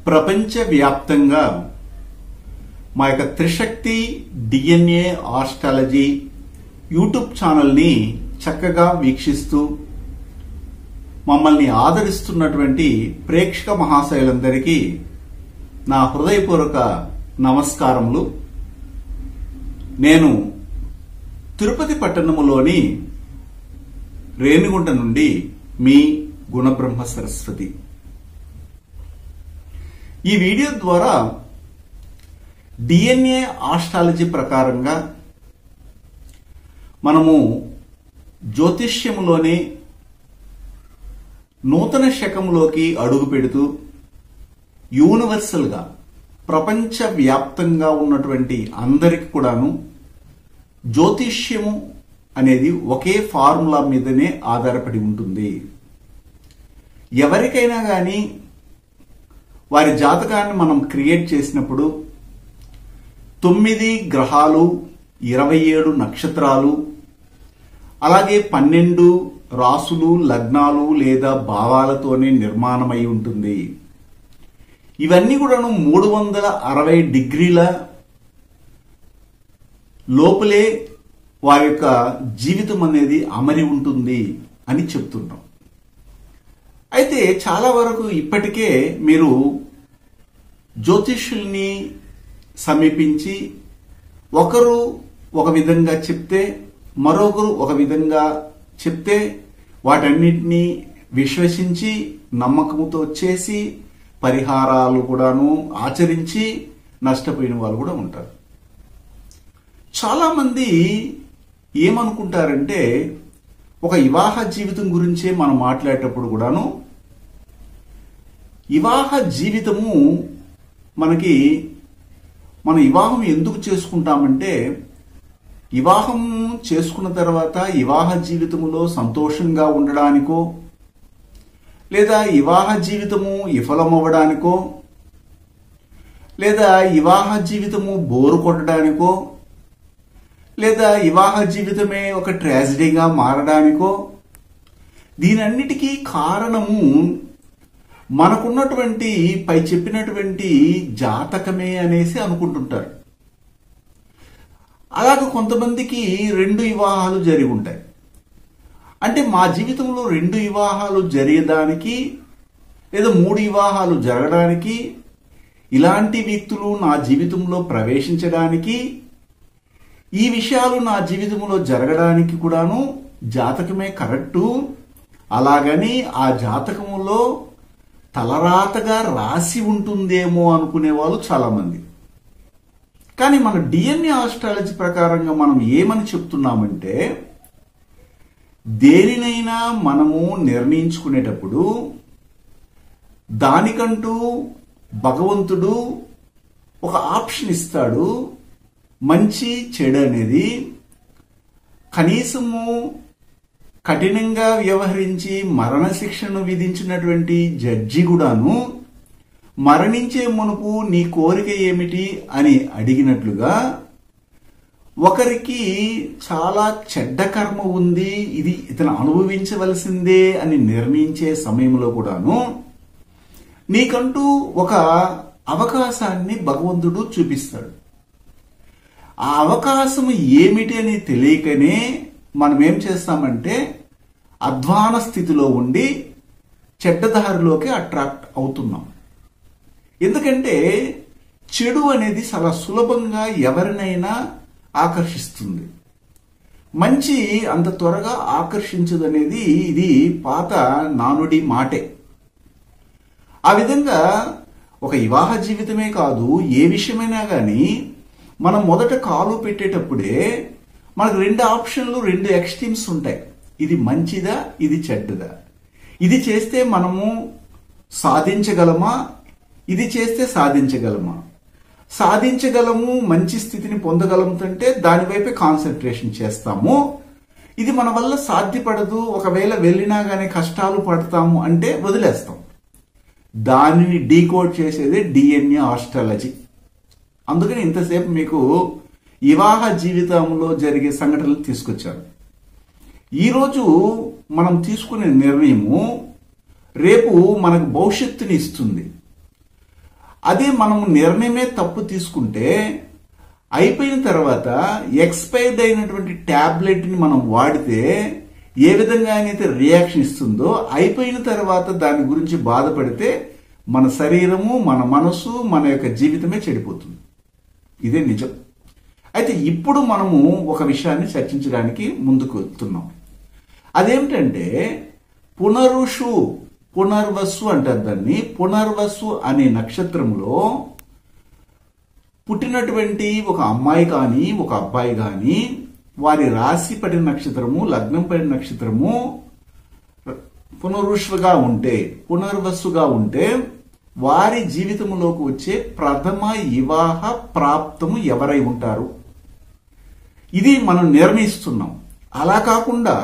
ప్రపంచవ్యాప్తంగా మా యొక్క త్రిశక్తి డిఎన్ఏ ఆస్ట్రాలజీ యూట్యూబ్ ఛానల్ని చక్కగా వీక్షిస్తూ మమ్మల్ని ఆదరిస్తున్నటువంటి ప్రేక్షక మహాశయులందరికీ నా హృదయపూర్వక నమస్కారములు. నేను తిరుపతి పట్టణములోని రేణిగుంట నుండి మీ గుణబ్రహ్మ సరస్వతి. ఈ వీడియో ద్వారా డిఎన్ఏ ఆస్ట్రాలజీ ప్రకారంగా మనము జ్యోతిష్యములోని నూతన శకంలోకి అడుగు పెడుతూ యూనివర్సల్గా ప్రపంచవ్యాప్తంగా ఉన్నటువంటి అందరికి కూడాను జ్యోతిష్యము అనేది ఒకే ఫార్ములా మీదనే ఆధారపడి ఉంటుంది. ఎవరికైనా కానీ వారి జాతకాన్ని మనం క్రియేట్ చేసినప్పుడు 9 గ్రహాలు, 27 నక్షత్రాలు, అలాగే 12 రాసులు, లగ్నాలు లేదా భావాలతోనే నిర్మాణమై ఉంటుంది. ఇవన్నీ కూడాను 360 డిగ్రీల లోపలే వారి యొక్క జీవితం అనేది అమరి ఉంటుంది అని చెప్తుంటాం. అయితే చాలా వరకు ఇప్పటికే మీరు జ్యోతిష్యుల్ని సమీపించి ఒకరు ఒక విధంగా చెప్తే మరొకరు ఒక విధంగా చెప్తే వాటన్నిటినీ విశ్వసించి నమ్మకంతో చేసి పరిహారాలు కూడాను ఆచరించి నష్టపోయిన వాళ్ళు కూడా ఉంటారు. చాలా మంది ఏమనుకుంటారంటే ఒక వివాహ జీవితం గురించే మనం మాట్లాడేటప్పుడు కూడాను వివాహ జీవితము మనకి మన వివాహం ఎందుకు చేసుకుంటామంటే వివాహం చేసుకున్న తర్వాత వివాహ జీవితములో సంతోషంగా ఉండడానికో లేదా వివాహ జీవితము విఫలమవ్వడానికో లేదా వివాహ జీవితము బోరు కొట్టడానికో లేదా వివాహ జీవితమే ఒక ట్రాజడీగా మారడానికో దీనన్నిటికీ కారణము మనకున్నటువంటి పై చెప్పినటువంటి జాతకమే అనేసి అనుకుంటుంటారు. అలాగే కొంతమందికి 2 వివాహాలు జరిగి ఉంటాయి. అంటే మా జీవితంలో 2 వివాహాలు జరిగేదానికి లేదా 3 వివాహాలు జరగడానికి ఇలాంటి వ్యక్తులు నా జీవితంలో ప్రవేశించడానికి ఈ విషయాలు నా జీవితంలో జరగడానికి కూడాను జాతకమే కరెక్టు. అలాగని ఆ జాతకములో తలరాతగా రాసి ఉంటుందేమో అనుకునే వాళ్ళు చాలా మంది. కానీ మన డిఎన్ఏ ఆస్ట్రాలజీ ప్రకారంగా మనం ఏమని చెప్తున్నామంటే దేనినైనా మనము నిర్ణయించుకునేటప్పుడు దానికంటూ భగవంతుడు ఒక ఆప్షన్ ఇస్తాడు. మంచి చెడు అనేది కనీసము కఠినంగా వ్యవహరించి మరణశిక్షను విధించినటువంటి జడ్జి కూడాను మరణించే మునుపు నీ కోరిక ఏమిటి అని అడిగినట్లుగా ఒకరికి చాలా చెడ్డ కర్మ ఉంది, ఇది ఇతను అనుభవించవలసిందే అని నిర్ణయించే సమయంలో కూడాను నీకంటూ ఒక అవకాశాన్ని భగవంతుడు చూపిస్తాడు. ఆ అవకాశం ఏమిటి అని తెలియకనే మనం ఏం చేస్తామంటే అధ్వాన స్థితిలో ఉండి చెడ్డదారిలోకి అట్రాక్ట్ అవుతున్నాం. ఎందుకంటే చెడు అనేది చాలా సులభంగా ఎవరినైనా ఆకర్షిస్తుంది, మంచి అంత త్వరగా ఆకర్షించదు అనేది ఇది పాత నానుడి మాటే. ఆ విధంగా ఒక వివాహ జీవితమే కాదు ఏ విషయమైనా కానీ మనం మొదట కాలు పెట్టేటప్పుడే మనకు 2 ఆప్షన్లు, 2 ఎక్స్ట్రీమ్స్ ఉంటాయి. ఇది మంచిదా, ఇది చెడ్డదా, ఇది చేస్తే మనము సాధించగలమా, ఇది చేస్తే సాధించగలమా, సాధించగలము మంచి స్థితిని పొందగలుగుతుంటే దానివైపే కాన్సన్ట్రేషన్ చేస్తాము, ఇది మన వల్ల సాధ్యపడదు ఒకవేళ వెళ్ళినా గానీ కష్టాలు పడతాము అంటే వదిలేస్తాం. దానిని డీకోడ్ చేసేదే డిఎన్ఏ ఆస్ట్రాలజీ. అందుకని ఇంతసేపు మీకు వివాహ జీవితంలో జరిగే సంఘటనలు తీసుకొచ్చాను. ఈరోజు మనం తీసుకునే నిర్ణయము రేపు మనకు భవిష్యత్తుని ఇస్తుంది. అదే మనము నిర్ణయమే తప్పు తీసుకుంటే అయిపోయిన తర్వాత ఎక్స్పైర్డ్ అయినటువంటి టాబ్లెట్ ని మనం వాడితే ఏ విధంగా అయితే రియాక్షన్ ఇస్తుందో అయిపోయిన తర్వాత దాని గురించి బాధపడితే మన శరీరము, మన మనసు, మన యొక్క జీవితమే చెడిపోతుంది. ఇదే నిజం. అయితే ఇప్పుడు మనము ఒక విషయాన్ని చర్చించడానికి ముందుకు వెళ్తున్నాం. అదేమిటంటే పునర్వసు అంటారు దాన్ని. పునర్వసు అనే నక్షత్రంలో పుట్టినటువంటి ఒక అమ్మాయి కానీ ఒక అబ్బాయి కానీ వారి రాశి పడిన నక్షత్రము, లగ్నం పడిన నక్షత్రము పునర్వసుగా ఉంటే వారి జీవితంలోకి వచ్చే ప్రథమ వివాహ ప్రాప్తము ఎవరై ఉంటారు, ఇది మనం నిర్ణయిస్తున్నాం. అలా కాకుండా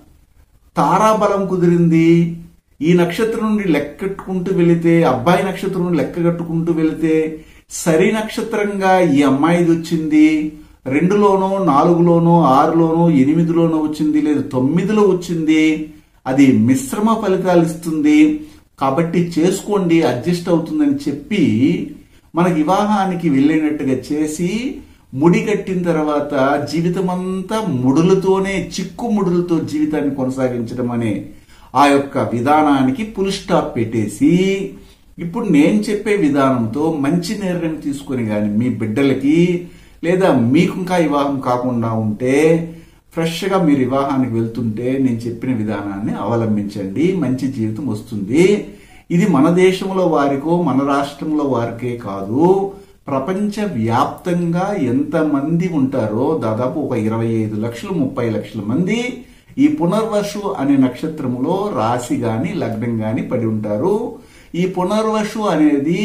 తారాబలం కుదిరింది, ఈ నక్షత్రం నుండి లెక్కట్టుకుంటూ వెళితే, అబ్బాయి నక్షత్రం నుండి లెక్క కట్టుకుంటూ వెళితే సరి నక్షత్రంగా ఈ అమ్మాయిది వచ్చింది, 2లోనో 4లోనో 6లోనో 8లోనో వచ్చింది, లేదు 9లో వచ్చింది, అది మిశ్రమ ఫలితాలు ఇస్తుంది కాబట్టి చేసుకోండి, అడ్జస్ట్ అవుతుందని చెప్పి మనకి వివాహానికి వెళ్ళినట్టుగా చేసి ముడి కట్టిన తర్వాత జీవితమంతా ముడులతోనే, చిక్కు ముడులతో జీవితాన్ని కొనసాగించడం అనే ఆ యొక్క విధానానికి ఫుల్ స్టాప్ పెట్టేసి ఇప్పుడు నేను చెప్పే విధానంతో మంచి నిర్ణయం తీసుకుని కానీ మీ బిడ్డలకి లేదా మీకు ఇంకా వివాహం కాకుండా ఉంటే ఫ్రెష్గా మీరు వివాహానికి వెళ్తుంటే నేను చెప్పిన విధానాన్ని అవలంబించండి, మంచి జీవితం వస్తుంది. ఇది మన దేశంలో వారికో మన రాష్ట్రంలో వారికే కాదు, ప్రపంచ వ్యాప్తంగా ఎంతమంది ఉంటారో దాదాపు ఒక 25 లక్షలు 30 లక్షల మంది ఈ పునర్వసు అనే నక్షత్రములో రాశి గాని లగ్నం గాని పడి ఉంటారు. ఈ పునర్వసు అనేది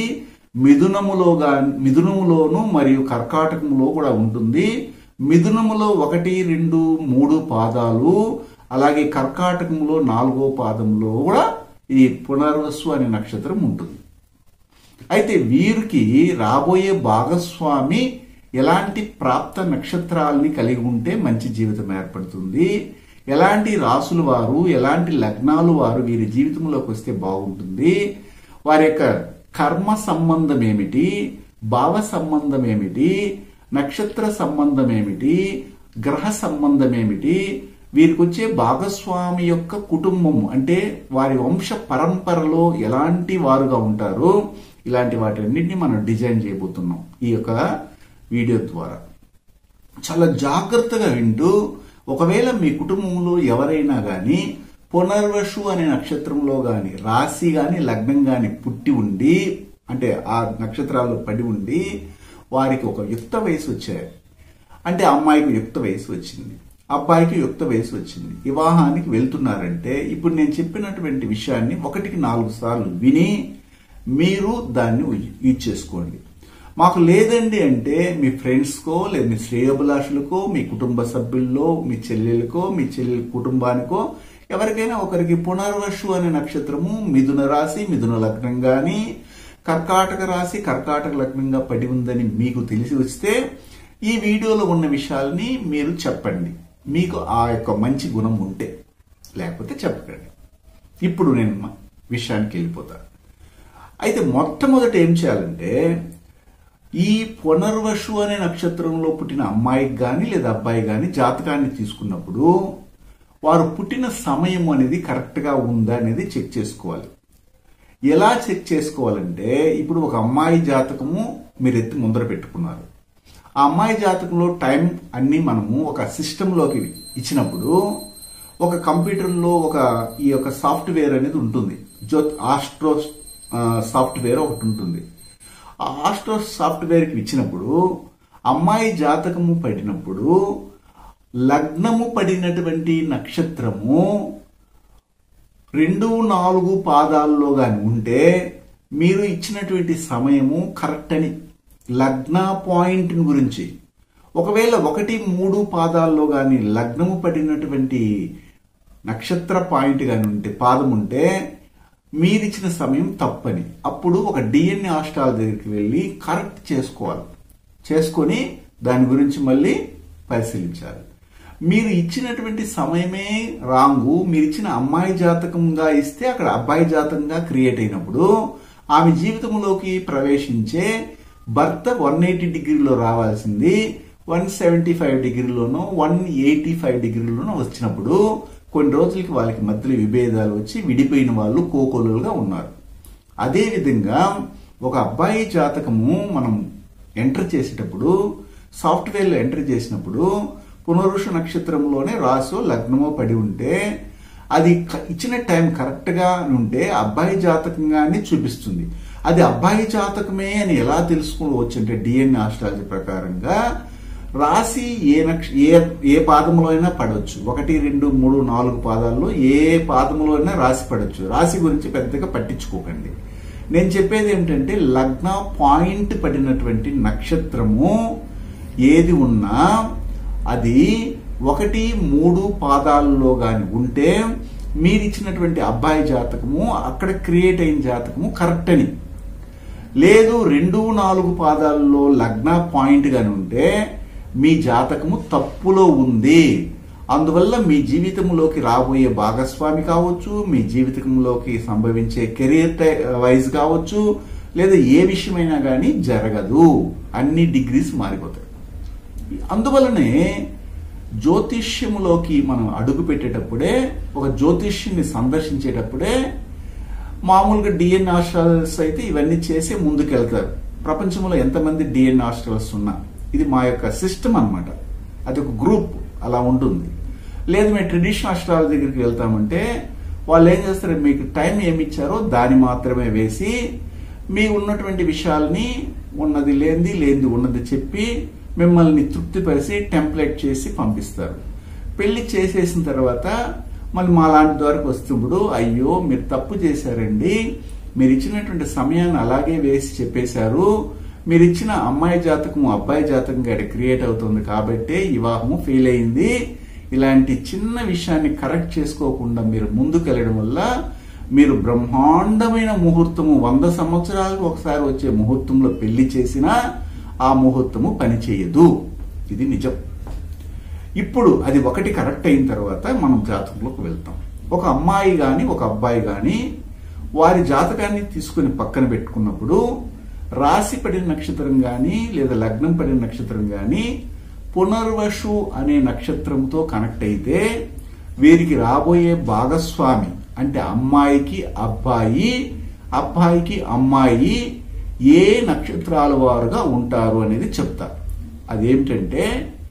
మిథునములోను మరియు కర్కాటకములో కూడా ఉంటుంది. మిథునములో 1, 2, 3 పాదాలు, అలాగే కర్కాటకములో 4వ పాదంలో కూడా ఈ పునర్వసు అనే నక్షత్రం ఉంటుంది. అయితే వీరికి రాబోయే భాగస్వామి ఎలాంటి ప్రాప్త నక్షత్రాలని కలిగి ఉంటే మంచి జీవితం ఏర్పడుతుంది, ఎలాంటి రాసుల వారు, ఎలాంటి లగ్నాలు వారు వీరి జీవితంలోకి వస్తే బాగుంటుంది, వారి యొక్క కర్మ సంబంధం ఏమిటి, భావ సంబంధం ఏమిటి, నక్షత్ర సంబంధం ఏమిటి, గ్రహ సంబంధం ఏమిటి, వీరికి వచ్చే భాగస్వామి యొక్క కుటుంబం అంటే వారి వంశ పరంపరలో ఎలాంటి వారుగా ఉంటారు, ఇలాంటి వాటిన్నింటినీ మనం డిజైన్ చేయబోతున్నాం ఈ యొక్క వీడియో ద్వారా. చాలా జాగ్రత్తగా వింటూ ఒకవేళ మీ కుటుంబంలో ఎవరైనా కానీ పునర్వసు అనే నక్షత్రంలో గాని రాశి గాని లగ్నం గాని పుట్టి ఉండి అంటే ఆ నక్షత్రాల్లో పడి ఉండి వారికి ఒక యుక్త వయసు వచ్చాయి అంటే అమ్మాయికి యుక్త వయసు వచ్చింది, అబ్బాయికి యుక్త వయసు వచ్చింది, వివాహానికి వెళ్తున్నారంటే ఇప్పుడు నేను చెప్పినటువంటి విషయాన్ని 1కి 4 సార్లు విని మీరు దాన్ని యూజ్ చేసుకోండి. మాకు లేదండి అంటే మీ ఫ్రెండ్స్కో లేదా మీ శ్రేయోభిలాషులకో మీ కుటుంబ సభ్యుల్లో మీ చెల్లెలకో మీ చెల్లెల కుటుంబానికో ఎవరికైనా ఒకరికి పునర్వసు అనే నక్షత్రము మిథున రాశి మిథున లగ్నం గాని కర్కాటక రాశి కర్కాటక లగ్నంగా పడి ఉందని మీకు తెలిసి వస్తే ఈ వీడియోలో ఉన్న విషయాల్ని మీరు చెప్పండి, మీకు ఆ యొక్క మంచి గుణం ఉంటే, లేకపోతే చెప్పకండి. ఇప్పుడు నేను విషయానికి వెళ్ళిపోతాను. అయితే మొట్టమొదట ఏం చేయాలంటే ఈ పునర్వసు అనే నక్షత్రంలో పుట్టిన అమ్మాయికి కానీ లేదా అబ్బాయి కానీ జాతకాన్ని తీసుకున్నప్పుడు వారు పుట్టిన సమయం అనేది కరెక్ట్గా ఉందా అనేది చెక్ చేసుకోవాలి. ఎలా చెక్ చేసుకోవాలంటే ఇప్పుడు ఒక అమ్మాయి జాతకము మీరు ఎత్తి ముందర పెట్టుకున్నారు, ఆ అమ్మాయి జాతకంలో టైం అన్ని మనము ఒక సిస్టంలోకి ఇచ్చినప్పుడు ఒక కంప్యూటర్లో ఈ యొక్క సాఫ్ట్వేర్ అనేది ఉంటుంది, ఆస్ట్రో సాఫ్ట్వేర్ ఒకటి ఉంటుంది. ఆ ఆస్ట్రో సాఫ్ట్వేర్కి ఇచ్చినప్పుడు అమ్మాయి జాతకము పడినప్పుడు లగ్నము పడినటువంటి నక్షత్రము 2, 4 పాదాల్లో గాని ఉంటే మీరు ఇచ్చినటువంటి సమయము కరెక్ట్ అని లగ్న పాయింట్ గురించి. ఒకవేళ 1, 3 పాదాల్లో గాని లగ్నము పడినటువంటి నక్షత్ర పాయింట్ గాని ఉంటే పాదం ఉంటే మీరిచ్చిన సమయం తప్పని. అప్పుడు ఒక డిఎన్ఏ హాస్పిటల్ దగ్గరికి వెళ్ళి కరెక్ట్ చేసుకోవాలి, చేసుకొని దాని గురించి మళ్ళీ పరిశీలించాలి. మీరు ఇచ్చినటువంటి సమయమే రాంగు, మీరు ఇచ్చిన అమ్మాయి జాతకంగా ఇస్తే అక్కడ అబ్బాయి జాతకంగా క్రియేట్ అయినప్పుడు ఆమె జీవితంలోకి ప్రవేశించే భర్త 180 డిగ్రీలో రావాల్సింది 175 డిగ్రీలోనో 185 డిగ్రీలోనో వచ్చినప్పుడు కొన్ని రోజులకి వాళ్ళకి మధ్యలో విభేదాలు వచ్చి విడిపోయిన వాళ్ళు కోకొలుగా ఉన్నారు. అదేవిధంగా ఒక అబ్బాయి జాతకము మనం ఎంటర్ చేసేటప్పుడు సాఫ్ట్వేర్లో ఎంటర్ చేసినప్పుడు పునరుష నక్షత్రంలోనే రాసో లగ్నమో పడి ఉంటే అది ఇచ్చిన టైం కరెక్ట్గా ఉంటే అబ్బాయి జాతకంగానే చూపిస్తుంది. అది అబ్బాయి జాతకమే అని ఎలా తెలుసుకోవచ్చు అంటే డిఎన్ఏ ఆస్ట్రాలజీ ప్రకారంగా రాశి ఏ పాదములో అయినా పడవచ్చు. 1, 2, 3, 4 పాదాల్లో ఏ పాదములో అయినా రాశి పడవచ్చు. రాశి గురించి పెద్దగా పట్టించుకోకండి. నేను చెప్పేది ఏమిటంటే లగ్న పాయింట్ పడినటువంటి నక్షత్రము ఏది ఉన్నా అది 1, 3 పాదాల్లో గాని ఉంటే మీరిచ్చినటువంటి అబ్బాయి జాతకము అక్కడ క్రియేట్ అయిన జాతకము కరెక్ట్ అని. లేదు 2, 4 పాదాల్లో లగ్న పాయింట్ గాని ఉంటే మీ జాతకము తప్పులో ఉంది. అందువల్ల మీ జీవితంలోకి రాబోయే భాగస్వామి కావచ్చు, మీ జీవితంలోకి సంభవించే కెరీర్ వైజ్ కావచ్చు, లేదా ఏ విషయమైనా కానీ జరగదు. అన్ని డిగ్రీస్ మారిపోతాయి. అందువల్లనే జ్యోతిష్యములోకి మనం అడుగు పెట్టేటప్పుడే, ఒక జ్యోతిష్యుని సందర్శించేటప్పుడే మామూలుగా డిఎన్ఏ ఆస్ట్రాలజర్స్ అయితే ఇవన్నీ చేసి ముందుకెళ్తారు. ప్రపంచంలో ఎంతమంది డిఎన్ఏ ఆస్ట్రాలజర్స్ ఉన్నా ఇది మా యొక్క సిస్టమ్ అన్నమాట. అది ఒక గ్రూప్ అలా ఉంటుంది. లేదు మేము ట్రెడిషనల్ ఆస్ట్రాలజీ దగ్గరికి వెళ్తామంటే వాళ్ళు ఏం చేస్తారు, మీకు టైం ఏమి ఇచ్చారో దాన్ని మాత్రమే వేసి మీ ఉన్నటువంటి విషయాల్ని ఉన్నది లేనిది ఉన్నది చెప్పి మిమ్మల్ని తృప్తిపరిచి టెంప్లెట్ చేసి పంపిస్తారు. పెళ్లి చేసేసిన తర్వాత మళ్ళీ మా లాంటి ద్వారాకు వస్తున్నప్పుడు అయ్యో మీరు తప్పు చేశారండి, మీరు ఇచ్చినటువంటి సమయాన్ని అలాగే వేసి చెప్పేశారు, మీరు ఇచ్చిన అమ్మాయి జాతకము అబ్బాయి జాతకం గడి క్రియేట్ అవుతుంది కాబట్టి వివాహము ఫెయిల్ అయింది. ఇలాంటి చిన్న విషయాన్ని కరెక్ట్ చేసుకోకుండా మీరు ముందుకెళ్ళడం వల్ల మీరు బ్రహ్మాండమైన ముహూర్తము 100 సంవత్సరాలకు ఒకసారి వచ్చే ముహూర్తంలో పెళ్లి చేసినా ఆ ముహూర్తము పనిచేయదు. ఇది నిజం. ఇప్పుడు అది ఒకటి కరెక్ట్ అయిన తర్వాత మనం జాతకంలోకి వెళ్తాం. ఒక అమ్మాయి గాని ఒక అబ్బాయి గాని వారి జాతకాన్ని తీసుకుని పక్కన పెట్టుకున్నప్పుడు రాశి పడిన నక్షత్రం గాని లేదా లగ్నం పడిన నక్షత్రం గాని పునర్వసు అనే నక్షత్రంతో కనెక్ట్ అయితే వీరికి రాబోయే భాగస్వామి అంటే అమ్మాయికి అబ్బాయి, అబ్బాయికి అమ్మాయి ఏ నక్షత్రాల వారుగా ఉంటారు అనేది చెప్తారు. అదేమిటంటే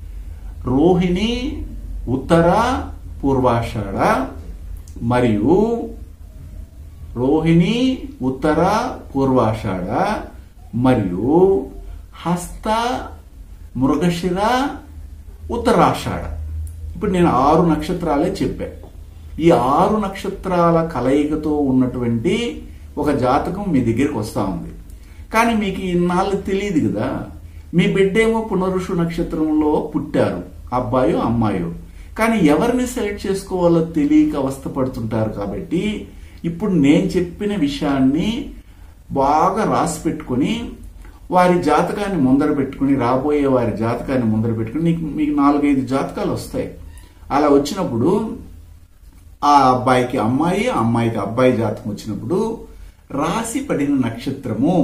రోహిణి, ఉత్తర, పూర్వాషాఢ మరియు రోహిణి, ఉత్తర, పూర్వాషాఢ మరియు హస్త, మృగశిర, ఉత్తరాషాఢ. ఇప్పుడు నేను 6 నక్షత్రాలే చెప్పాను. ఈ 6 నక్షత్రాల కలయికతో ఉన్నటువంటి ఒక జాతకం మీ దగ్గరికి వస్తా ఉంది. కానీ మీకు ఇన్నాళ్ళు తెలియదు కదా. మీ బిడ్డేమో పునరుషు నక్షత్రంలో పుట్టారు, అబ్బాయో అమ్మాయో. కానీ ఎవరిని సెలెక్ట్ చేసుకోవాలో తెలియక అవస్థపడుతుంటారు. కాబట్టి ఇప్పుడు నేను చెప్పిన విషయాన్ని బాగా రాసి పెట్టుకుని వారి జాతకాన్ని ముందర పెట్టుకుని రాబోయే వారి జాతకాన్ని ముందర పెట్టుకుని మీకు 4-5 జాతకాలు వస్తాయి. అలా వచ్చినప్పుడు ఆ అబ్బాయికి అమ్మాయి, అమ్మాయికి అబ్బాయి జాతకం వచ్చినప్పుడు రాశి పడిన నక్షత్రము,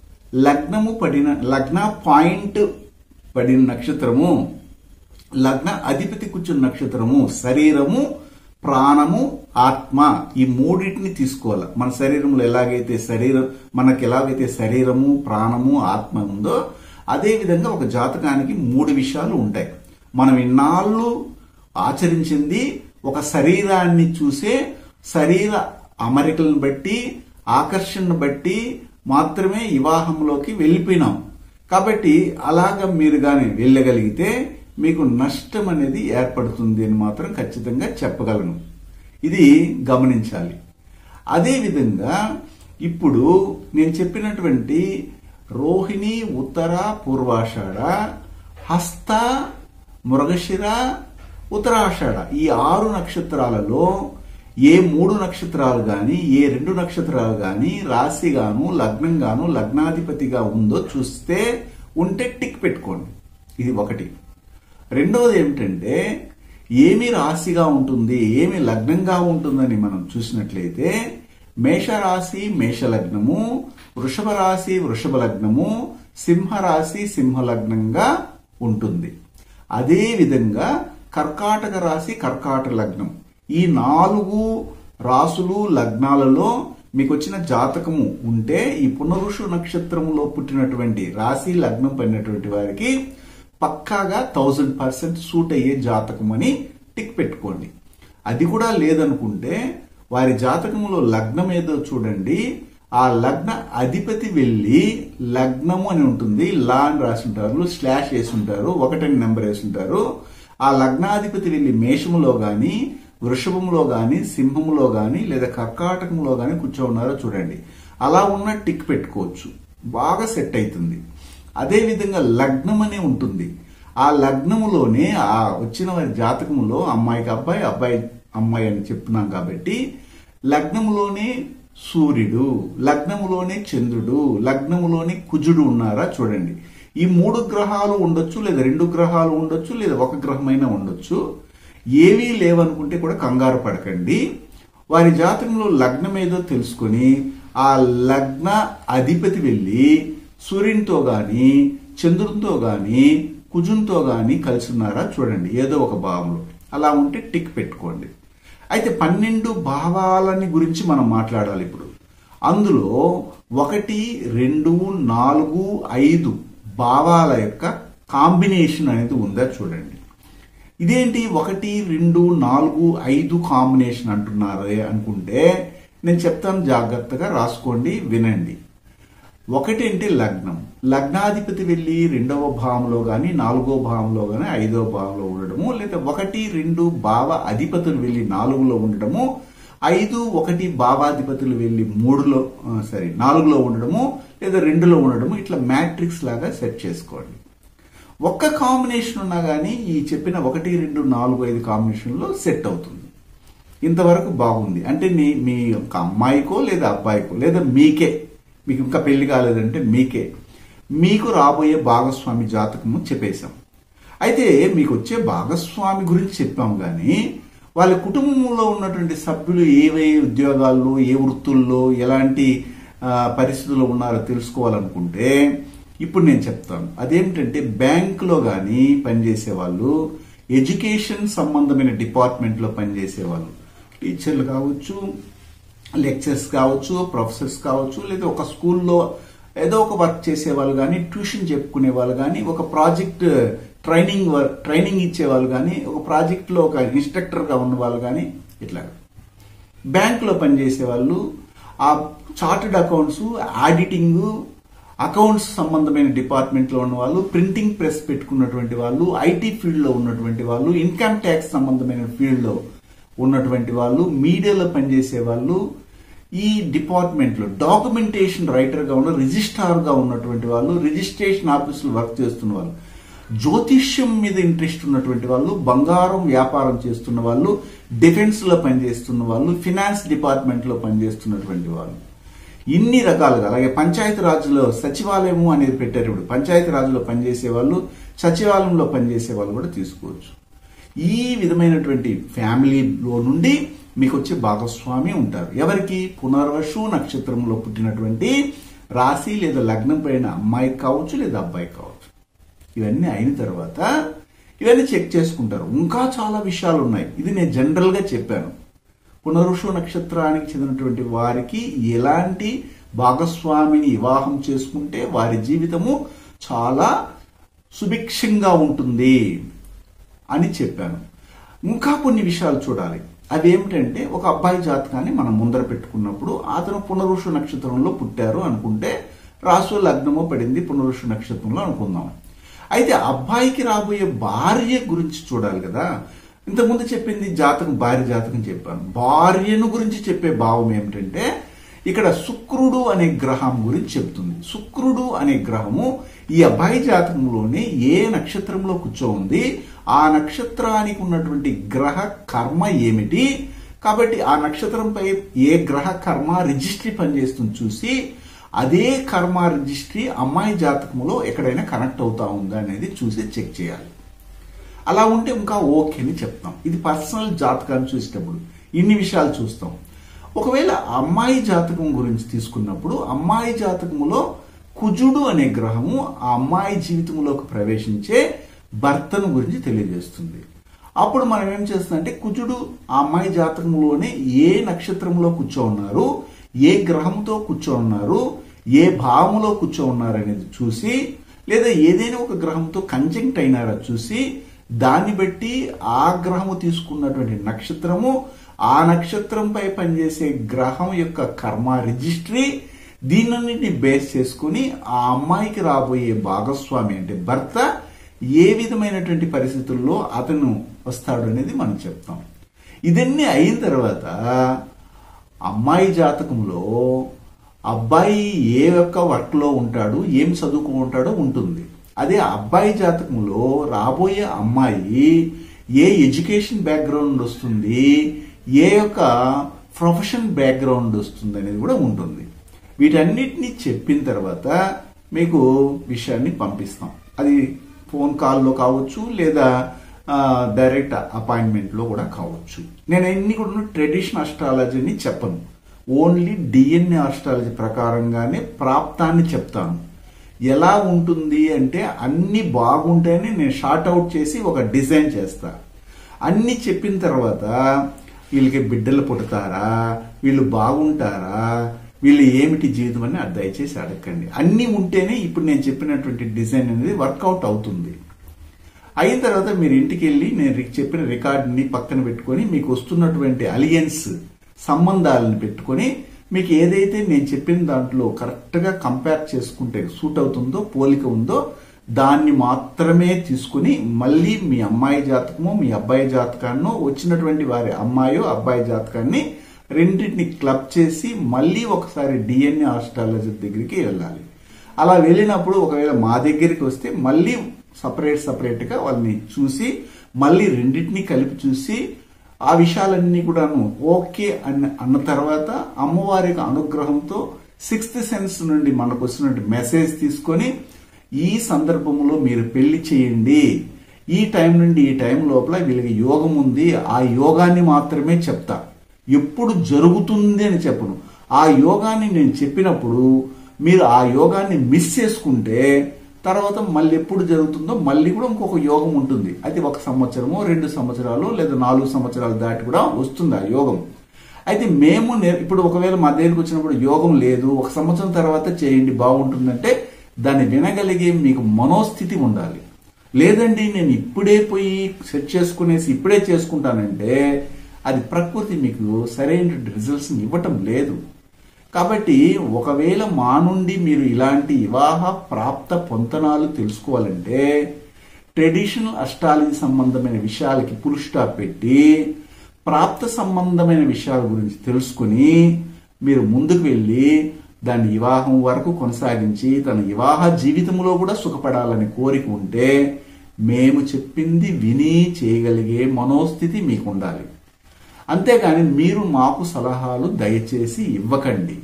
లగ్న పాయింట్ పడిన నక్షత్రము, లగ్న అధిపతి కూర్చున్న నక్షత్రము, శరీరము, ప్రాణము, ఆత్మ ఈ మూడింటిని తీసుకోవాలి. మన శరీరంలో మనకి ఎలాగైతే శరీరము, ప్రాణము, ఆత్మ ఉందో అదే విధంగా ఒక జాతకానికి 3 విషయాలు ఉంటాయి. మనం ఇన్నాళ్ళు ఆచరించింది ఒక శరీరాన్ని చూసే శరీర అమరికలను బట్టి, ఆకర్షణను బట్టి మాత్రమే వివాహంలోకి వెళ్ళిపోయినాం. కాబట్టి అలాగా మీరు గాని వెళ్ళగలిగితే మీకు నష్టం అనేది ఏర్పడుతుంది అని మాత్రం ఖచ్చితంగా చెప్పగలను. ఇది గమనించాలి. అదేవిధంగా ఇప్పుడు నేను చెప్పినటువంటి రోహిణి, ఉత్తర, పూర్వాషాఢ, హస్త, మృగశిర, ఉత్తరాషాఢ ఈ 6 నక్షత్రాలలో ఏ 3 నక్షత్రాలు గాని ఏ 2 నక్షత్రాలు గాని రాశిగాను లగ్నంగాను లగ్నాధిపతిగా ఉందో చూస్తే ఉంటే టిక్ పెట్టుకోండి. ఇది ఒకటి. రెండవది ఏమిటంటే ఏమి రాశిగా ఉంటుంది, ఏమి లగ్నంగా ఉంటుందని మనం చూసినట్లయితే మేషరాశి మేషలగ్నము, వృషభ రాశి వృషభ లగ్నము, సింహరాశి సింహలగ్నంగా ఉంటుంది. అదే విధంగా కర్కాటక రాశి కర్కాటక లగ్నం. ఈ 4 రాసులు లగ్నాలలో మీకు వచ్చిన జాతకము ఉంటే ఈ పునరుషు నక్షత్రములో పుట్టినటువంటి రాశి లగ్నం పడినటువంటి వారికి పక్కాగా 1000% సూట్ అయ్యే జాతకం అని టిక్ పెట్టుకోండి. అది కూడా లేదనుకుంటే వారి జాతకములో లగ్నం ఏదో చూడండి, ఆ లగ్న అధిపతి వెళ్ళి లగ్నము అని ఉంటుంది, లా అని రాసి ఉంటారు, స్లాష్ వేసి ఉంటారు, 1 అని నెంబర్ వేసి ఉంటారు. ఆ లగ్నాధిపతి వెళ్ళి మేషములో గాని, వృషభములో గాని, సింహములో గాని లేదా కర్కాటకంలో గాని కూర్చోన్నారో చూడండి. అలా ఉన్న టిక్ పెట్టుకోవచ్చు, బాగా సెట్ అవుతుంది. అదే విధంగా లగ్నం అనే ఉంటుంది. ఆ లగ్నములోనే ఆ వచ్చిన వారి జాతకములో అమ్మాయికి అబ్బాయి, అబ్బాయి అమ్మాయి అని చెప్తున్నాం కాబట్టి లగ్నములోనే సూర్యుడు, లగ్నములోనే చంద్రుడు, లగ్నములోనే కుజుడు ఉన్నారా చూడండి. ఈ 3 గ్రహాలు ఉండొచ్చు, లేదా 2 గ్రహాలు ఉండొచ్చు, లేదా 1 గ్రహమైనా ఉండొచ్చు. ఏవీ లేవనుకుంటే కూడా కంగారు పడకండి. వారి జాతకంలో లగ్నం ఏదో తెలుసుకొని ఆ లగ్న అధిపతి వెళ్ళి సూర్యునితో గాని, చంద్రునితో గాని, కుజునితో గాని కలిసి ఉన్నారా చూడండి ఏదో ఒక భావంలో. అలా ఉంటే టిక్ పెట్టుకోండి. అయితే 12 భావాలని గురించి మనం మాట్లాడాలి ఇప్పుడు. అందులో 1, 2, 4, 5 భావాల యొక్క కాంబినేషన్ అనేది ఉందా చూడండి. ఇదేంటి 1, 2, 4, 5 కాంబినేషన్ అంటున్నారే అనుకుంటే నేను చెప్తాను, జాగ్రత్తగా రాసుకోండి, వినండి. 1 అంటే లగ్నం, లగ్నాధిపతి వెళ్ళి 2వ భావంలో గాని, 4వ భావంలో గాని, 5వ భావంలో ఉండడము, లేదా 1, 2 భావ అధిపతులు వెళ్ళి 4లో ఉండడము, 5, 1 భావాధిపతులు వెళ్ళి 4లో ఉండడము, లేదా 2లో ఉండడము, ఇట్లా మ్యాట్రిక్స్ లాగా సెట్ చేసుకోండి. ఒక్క కాంబినేషన్ ఉన్నా కానీ ఈ చెప్పిన 1, 2, 4, 5 కాంబినేషన్లో సెట్ అవుతుంది. ఇంతవరకు బాగుంది. అంటే మీ యొక్క అమ్మాయికో లేదా అబ్బాయికో లేదా మీకే, మీకు ఇంకా పెళ్లి కాలేదంటే మీకు రాబోయే భాగస్వామి జాతకము చెప్పేశాం. అయితే మీకు వచ్చే భాగస్వామి గురించి చెప్పాం కానీ వాళ్ళ కుటుంబంలో ఉన్నటువంటి సభ్యులు ఏవే ఉద్యోగాల్లో, ఏ వృత్తుల్లో, ఎలాంటి పరిస్థితుల్లో ఉన్నారో తెలుసుకోవాలనుకుంటే ఇప్పుడు నేను చెప్తాను. అదేమిటంటే బ్యాంకులో కానీ పనిచేసే వాళ్ళు, ఎడ్యుకేషన్ సంబంధమైన డిపార్ట్మెంట్లో పనిచేసే వాళ్ళు, టీచర్లు కావచ్చు, లెక్చర్స్ కావచ్చు, ప్రొఫెసర్స్ కావచ్చు, లేదా ఒక స్కూల్లో ఏదో ఒక వర్క్ చేసే వాళ్ళు కానీ, ట్యూషన్ చెప్పుకునే వాళ్ళు కానీ, ఒక ప్రాజెక్ట్ ట్రైనింగ్ ఇచ్చే వాళ్ళు కానీ, ఒక ప్రాజెక్ట్లో ఒక ఇన్స్ట్రక్టర్గా ఉన్న వాళ్ళు కానీ, ఇట్లా బ్యాంకులో పనిచేసే వాళ్ళు, ఆ చార్టెడ్ అకౌంట్స్, ఆడిటింగ్, అకౌంట్స్ సంబంధమైన డిపార్ట్మెంట్లో ఉన్న వాళ్ళు, ప్రింటింగ్ ప్రెస్ పెట్టుకున్నటువంటి వాళ్ళు, ఐటీ ఫీల్డ్లో ఉన్నటువంటి వాళ్ళు, ఇన్కమ్ ట్యాక్స్ సంబంధమైన ఫీల్డ్లో ఉన్నటువంటి వాళ్ళు, మీడియాలో పనిచేసే వాళ్ళు, ఈ డిపార్ట్మెంట్లో డాక్యుమెంటేషన్ రైటర్గా ఉన్న, రిజిస్ట్రార్గా ఉన్నటువంటి వాళ్ళు, రిజిస్ట్రేషన్ ఆఫీసులో వర్క్ చేస్తున్న వాళ్ళు, జ్యోతిష్యం మీద ఇంట్రెస్ట్ ఉన్నటువంటి వాళ్ళు, బంగారం వ్యాపారం చేస్తున్న వాళ్ళు, డిఫెన్స్లో పనిచేస్తున్న వాళ్ళు, ఫినాన్స్ డిపార్ట్మెంట్లో పనిచేస్తున్నటువంటి వాళ్ళు, ఇన్ని రకాలుగా. అలాగే పంచాయతీ రాజ్లో సచివాలయము అనేది పెట్టారు. ఇప్పుడు పంచాయతీ రాజ్లో పనిచేసే వాళ్ళు, సచివాలయంలో పనిచేసే వాళ్ళు కూడా తీసుకోవచ్చు. ఈ విధమైనటువంటి ఫ్యామిలీలో నుండి మీకు వచ్చే భాగస్వామి ఉంటారు. ఎవరికి? పునర్వసు నక్షత్రంలో పుట్టినటువంటి రాశి లేదా లగ్నం పైన అమ్మాయికి కావచ్చు లేదా అబ్బాయికి కావచ్చు. ఇవన్నీ అయిన తర్వాత ఇవన్నీ చెక్ చేసుకుంటారు. ఇంకా చాలా విషయాలు ఉన్నాయి. ఇది నేను జనరల్ గా చెప్పాను. పునర్వసు నక్షత్రానికి చెందినటువంటి వారికి ఎలాంటి భాగస్వామిని వివాహం చేసుకుంటే వారి జీవితము చాలా సుభిక్షంగా ఉంటుంది అని చెప్పాను. ఇంకా కొన్ని విషయాలు చూడాలి. అవి ఏమిటంటే, ఒక అబ్బాయి జాతకాన్ని మనం ముందర పెట్టుకున్నప్పుడు అతను పునర్వసు నక్షత్రంలో పుట్టారు అనుకుంటే, రాశి లగ్నమో పడింది పునర్వసు నక్షత్రంలో అనుకుందాం. అయితే అబ్బాయికి రాబోయే భార్య గురించి చూడాలి కదా. ఇంతకుముందు చెప్పింది జాతకం, భార్య జాతకం చెప్పాను. భార్యను గురించి చెప్పే భావం ఏమిటంటే, ఇక్కడ శుక్రుడు అనే గ్రహం గురించి చెప్తుంది. శుక్రుడు అనే గ్రహము ఈ అబ్బాయి జాతకంలోనే ఏ నక్షత్రంలో కూర్చోంది, ఆ నక్షత్రానికి ఉన్నటువంటి గ్రహ కర్మ ఏమిటి, కాబట్టి ఆ నక్షత్రంపై ఏ గ్రహ కర్మ రిజిస్ట్రీ పనిచేస్తుంది చూసి అదే కర్మ రిజిస్ట్రీ అమ్మాయి జాతకంలో ఎక్కడైనా కనెక్ట్ అవుతా ఉందా అనేది చూసి చెక్ చేయాలి. అలా ఉంటే ఇంకా ఓకే అని చెప్తాం. ఇది పర్సనల్ జాతకాన్ని చూసేటప్పుడు ఇన్ని విషయాలు చూస్తాం. ఒకవేళ అమ్మాయి జాతకం గురించి తీసుకున్నప్పుడు అమ్మాయి జాతకములో కుజుడు అనే గ్రహము ఆ అమ్మాయి జీవితంలోకి ప్రవేశించే భర్తను గురించి తెలియజేస్తుంది. అప్పుడు మనం ఏం చేస్తుందంటే కుజుడు ఆ అమ్మాయి జాతకంలోనే ఏ నక్షత్రంలో కూర్చోన్నారు, ఏ గ్రహంతో కూర్చోన్నారు, ఏ భావములో కూర్చోన్నారు అనేది చూసి, లేదా ఏదైనా ఒక గ్రహంతో కంజంక్ట్ అయినారా చూసి, దాన్ని బట్టి ఆ గ్రహము తీసుకున్నటువంటి నక్షత్రము, ఆ నక్షత్రంపై పనిచేసే గ్రహం యొక్క కర్మ రిజిస్ట్రీ, దీనన్నిటిని బేస్ చేసుకుని ఆ అమ్మాయికి రాబోయే భాగస్వామి అంటే భర్త ఏ విధమైనటువంటి పరిస్థితుల్లో అతను వస్తాడు అనేది మనం చెప్తాం. ఇదన్నీ అయిన తర్వాత అమ్మాయి జాతకంలో అబ్బాయి ఏ యొక్క వర్క్లో ఉంటాడు, ఏం చదువుకుంటాడో ఉంటుంది. అదే అబ్బాయి జాతకంలో రాబోయే అమ్మాయి ఏ ఎడ్యుకేషన్ బ్యాక్గ్రౌండ్ వస్తుంది, ఏ యొక్క ప్రొఫెషన్ బ్యాక్గ్రౌండ్ వస్తుంది అనేది కూడా ఉంటుంది. వీటన్నిటిని చెప్పిన తర్వాత మీకు విషయాన్ని పంపిస్తాం. అది ఫోన్ కాల్లో కావచ్చు, లేదా డైరెక్ట్ అపాయింట్మెంట్లో కూడా కావచ్చు. నేను ఎన్ని కూడా ట్రెడిషనల్ అస్ట్రాలజీని చెప్పను, ఓన్లీ డిఎన్ఏ అస్ట్రాలజీ ప్రకారంగానే ప్రాప్తాన్ని చెప్తాను. ఎలా ఉంటుంది అంటే అన్ని బాగుంటేనే నేను షార్ట్ అవుట్ చేసి ఒక డిజైన్ చేస్తా. అన్ని చెప్పిన తర్వాత వీళ్ళకి బిడ్డలు పుడతారా, వీళ్ళు బాగుంటారా, వీళ్ళు ఏమిటి జీవితం అని దయచేసి అడగండి. అన్నీ ఉంటేనే ఇప్పుడు నేను చెప్పినటువంటి డిజైన్ అనేది వర్కౌట్ అవుతుంది. అయిన తర్వాత మీరు ఇంటికి వెళ్ళి నేను చెప్పిన రికార్డుని పక్కన పెట్టుకొని మీకు వస్తున్నటువంటి అలియన్స్ సంబంధాలను పెట్టుకొని మీకు ఏదైతే నేను చెప్పిన దాంట్లో కరెక్ట్గా కంపేర్ చేసుకుంటే సూట్ అవుతుందో, పోలిక ఉందో దాన్ని మాత్రమే తీసుకుని మళ్ళీ మీ అమ్మాయి జాతకమో మీ అబ్బాయి జాతకాన్నో వచ్చినటువంటి వారి అమ్మాయో అబ్బాయి జాతకాన్ని రెండింటిని క్లబ్ చేసి మళ్ళీ ఒకసారి డిఎన్ఏ ఆస్ట్రాలజీ దగ్గరికి వెళ్ళాలి. అలా వెళ్ళినప్పుడు ఒకవేళ మా దగ్గరికి వస్తే మళ్ళీ సపరేట్గా వాళ్ళని చూసి మళ్ళీ రెండింటిని కలిపి చూసి ఆ విషయాలన్నీ కూడాను ఓకే అన్న తర్వాత అమ్మవారి అనుగ్రహంతో 6th సెన్స్ నుండి మనకు వస్తున్నటువంటి మెసేజ్ తీసుకొని ఈ సందర్భంలో మీరు పెళ్లి చేయండి, ఈ టైం నుండి ఈ టైం లోపల వీళ్ళకి యోగం ఉంది, ఆ యోగాన్ని మాత్రమే చెప్తా, ఎప్పుడు జరుగుతుంది అని చెప్పను. ఆ యోగాన్ని నేను చెప్పినప్పుడు మీరు ఆ యోగాన్ని మిస్ చేసుకుంటే తర్వాత మళ్ళీ ఎప్పుడు జరుగుతుందో మళ్ళీ కూడా ఇంకొక యోగం ఉంటుంది. అది 1 సంవత్సరమో 2 సంవత్సరాలు లేదా 4 సంవత్సరాలు దాటి కూడా వస్తుంది ఆ యోగం. అయితే మేము ఇప్పుడు ఒకవేళ మా దగ్గరికి వచ్చినప్పుడు యోగం లేదు, 1 సంవత్సరం తర్వాత చేయండి బాగుంటుందంటే దాన్ని వినగలిగే మీకు మనోస్థితి ఉండాలి. లేదండి నేను ఇప్పుడే పోయి సెట్ చేసుకునేసి ఇప్పుడే చేసుకుంటానంటే అది ప్రకృతి మీకు సరైన రిజల్ట్స్ ఇవ్వటం లేదు. కాబట్టి ఒకవేళ మా నుండి మీరు ఇలాంటి వివాహ ప్రాప్త పొంతనాలు తెలుసుకోవాలంటే ట్రెడిషనల్ అస్ట్రాలజీ సంబంధమైన విషయాలకి ఫుల్ స్టాప్ పెట్టి ప్రాప్త సంబంధమైన విషయాల గురించి తెలుసుకుని మీరు ముందుకు వెళ్ళి దాని వివాహం వరకు కొనసాగించి తన వివాహ జీవితంలో కూడా సుఖపడాలని కోరిక ఉంటే మేము చెప్పింది విని చేయగలిగే మనోస్థితి మీకు ఉండాలి. అంతేగాని మీరు మాకు సలహాలు దయచేసి ఇవ్వకండి.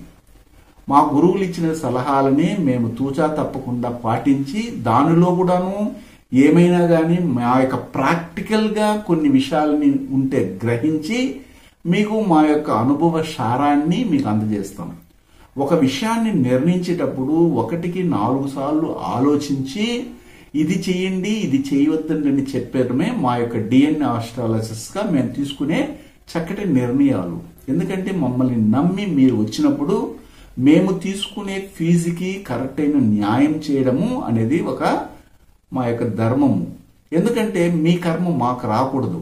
మా గురువులు ఇచ్చిన సలహాలని మేము తూచా తప్పకుండా పాటించి దానిలో కూడాను ఏమైనా కానీ మా యొక్క ప్రాక్టికల్గా కొన్ని విషయాలని ఉంటే గ్రహించి మీకు మా యొక్క అనుభవ సారాన్ని మీకు అందజేస్తాం. ఒక విషయాన్ని నిర్ణయించేటప్పుడు 1కి 4 సార్లు ఆలోచించి ఇది చేయండి ఇది చేయవద్దండి అని చెప్పడమే మా యొక్క డిఎన్ఏ ఆస్ట్రాలజిస్ట్గా మేము తీసుకునే చక్కటి నిర్ణయాలు. ఎందుకంటే మమ్మల్ని నమ్మి మీరు వచ్చినప్పుడు మేము తీసుకునే ఫీజుకి కరెక్ట్ అయిన న్యాయం చేయడము అనేది ఒక మా యొక్క ధర్మము. ఎందుకంటే మీ కర్మ మాకు రాకూడదు,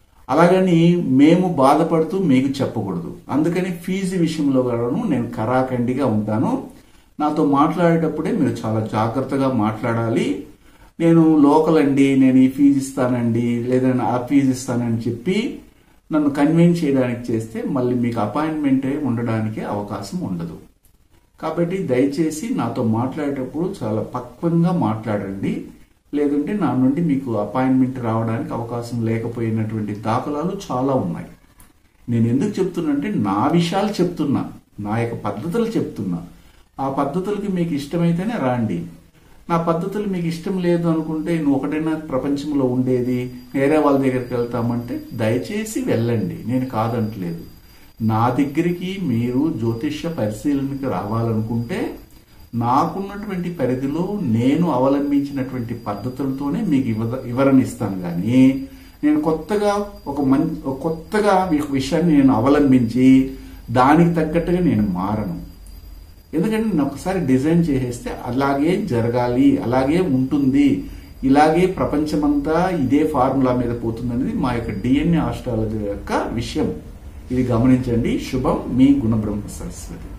అలాగని మేము బాధపడుతూ మీకు చెప్పకూడదు. అందుకని ఫీజు విషయంలో కూడా నేను కరాఖండిగా ఉంటాను. నాతో మాట్లాడేటప్పుడే మీరు చాలా జాగ్రత్తగా మాట్లాడాలి. నేను లోకల్ అండి, నేను ఈ ఫీజు ఇస్తానండి లేదా ఆ ఫీజు ఇస్తానని చెప్పి నన్ను కన్విన్స్ చేయడానికి చేస్తే మళ్ళీ మీకు అపాయింట్మెంట్ ఉండడానికి అవకాశం ఉండదు. కాబట్టి దయచేసి నాతో మాట్లాడేటప్పుడు చాలా పక్వంగా మాట్లాడండి. లేదంటే నా నుండి మీకు అపాయింట్మెంట్ రావడానికి అవకాశం లేకపోయినటువంటి దాఖలాలు చాలా ఉన్నాయి. నేను ఎందుకు చెప్తున్నా నా విషయాలు చెప్తున్నా, నా యొక్క పద్ధతులు చెప్తున్నా. ఆ పద్ధతులకి మీకు ఇష్టమైతేనే రాండి. నా పద్ధతులు మీకు ఇష్టం లేదు అనుకుంటే నువ్వు ఒకటైనా ప్రపంచంలో ఉండేది వేరే వాళ్ళ దగ్గరికి వెళ్తామంటే దయచేసి వెళ్ళండి, నేను కాదంటలేదు. నా దగ్గరికి మీరు జ్యోతిష్య పరిశీలనకి రావాలనుకుంటే నాకున్నటువంటి పరిధిలో నేను అవలంబించినటువంటి పద్ధతులతోనే మీకు వివరణ ఇస్తాను. కానీ నేను కొత్తగా కొత్తగా విషయాన్ని నేను అవలంబించి దానికి తగ్గట్టుగా నేను మారను. ఎందుకంటే నేను ఒకసారి డిజైన్ చేసేస్తే అలాగే జరగాలి, అలాగే ఉంటుంది, ఇలాగే ప్రపంచమంతా ఇదే ఫార్ములా మీద పోతుంది అనేది మా యొక్క DNA ఆస్ట్రాలజీ యొక్క విషయం. ఇది గమనించండి. శుభం, మీ గుణబ్రహ్మ సరస్వతి.